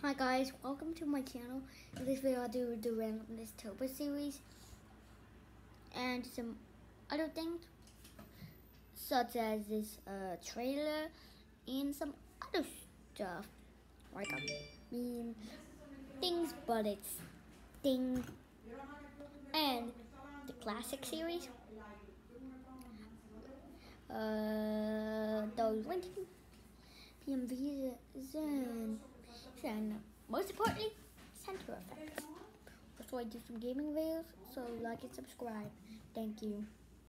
Hi guys, welcome to my channel. In this video I'll do the Randomness Turbo series and some other things such as this trailer and some other stuff like things, but it's thing and the classic series. Those linking PMVs and most importantly, center effects. That's why I do some gaming videos, so like and subscribe. Thank you.